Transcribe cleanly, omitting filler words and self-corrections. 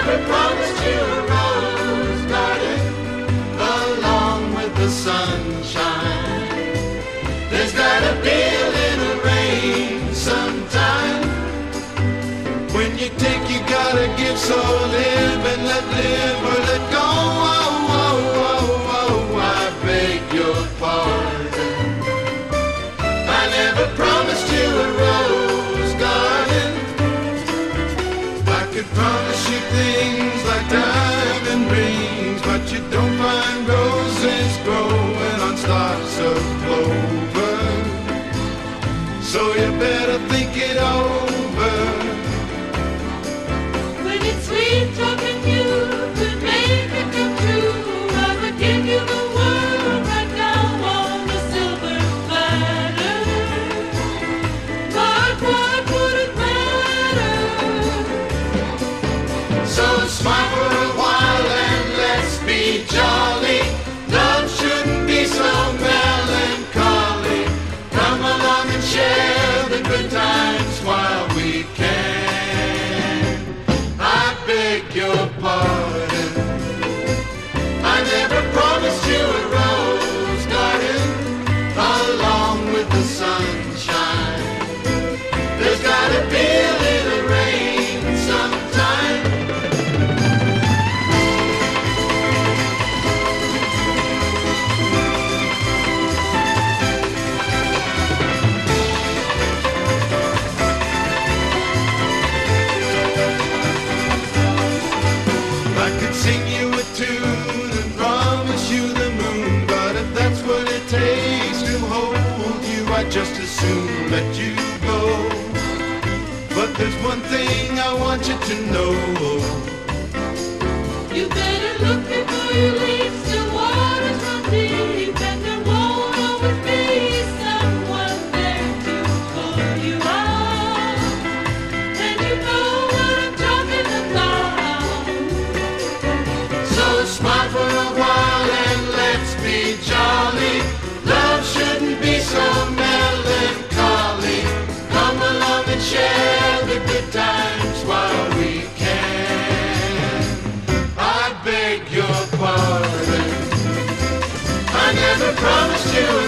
never promised you a rose garden along with the sunshine. There's gotta be a little rain sometime. When you take, you gotta give, so live and let live or let go. Oh, oh, oh, oh, I beg your pardon. I never promised you a rose garden. I could promise you things like diamond rings, but you don't find roses growing on stalks of clover. So you better think it over. When it's sweet talking, you could make it come true. I would give you the world right now on a silver platter. But what would it matter? So smile for a while and let's be jolly. Love shouldn't be so melancholy. Come along and share the good times while we can. I beg your pardon. I never promised you a rose garden along with the sunshine. There's gotta be a little rain sometime. I could sing you a tune and promise you the moon, but if that's what it takes to hold you, I'd just as soon let you go. But there's one thing I want you to know. You better look before you leave. Still waters run deep, and there won't always be someone there to pull you out. And you know what I'm talking about. So smile for a while and let's be jolly. Love shouldn't be so melancholy. Come along and share the good times while we can. I beg your pardon. I never promised you